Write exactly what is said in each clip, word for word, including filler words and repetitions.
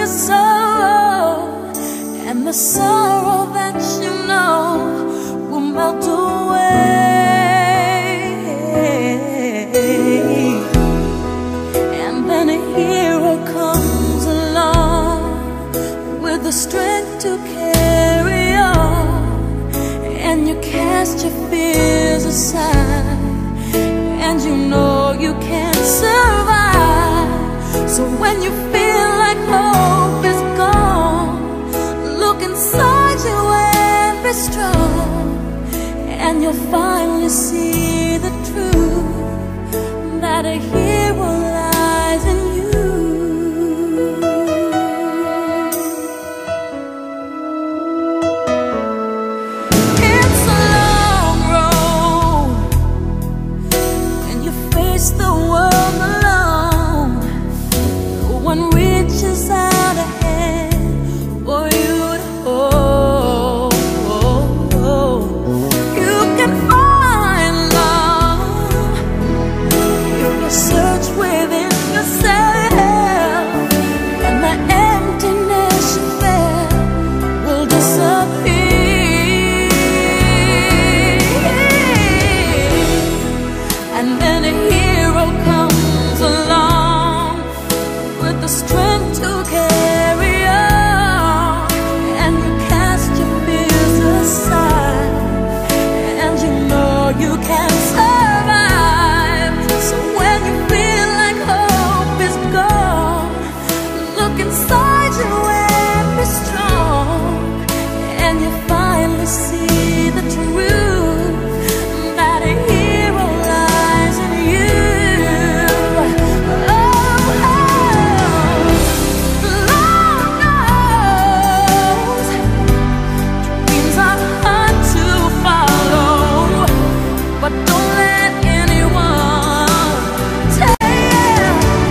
your sorrow, and the sorrow that you know will melt away. And then a hero comes along with the strength to carry on, and you cast your fears aside, and you know you can't survive. So when you feel like hope is gone, look inside you and be strong, and you'll finally see the truth, that a hero lies in you. It's a long road when you face the world alone. No one reaches out a hand for you to hold. You can find love if you search within yourself, and the emptiness you felt will disappear. And then a hero comes along with the strength to carry on, and you cast your fears aside, and you know you can survive. So when you feel like hope is gone, look inside you and be strong, and you finally see the truth, that a hero lies in you. Oh, Lord knows dreams are hard to follow, but don't let anyone tell you.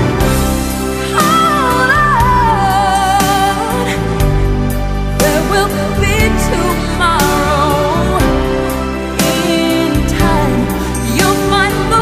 Hold on, there will be tomorrow. In time, you'll find the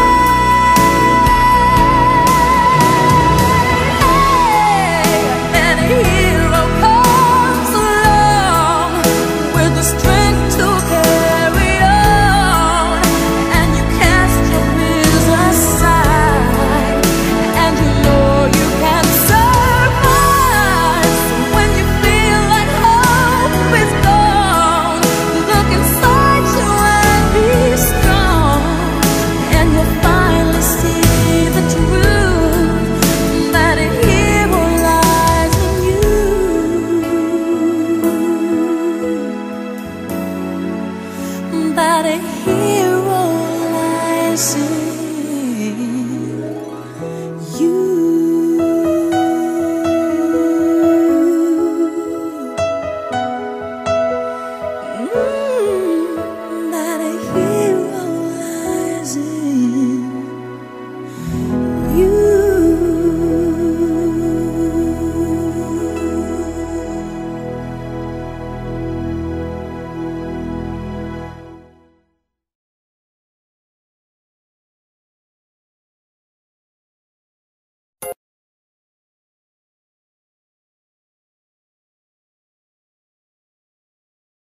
way. Then a hero comes along with the strength to carry on, and you cast your fears aside, and you know you can survive. So when you feel like hope is gone, look inside you and be strong, and you'll finally see the truth, that a hero lies in you, that a hero lies in you.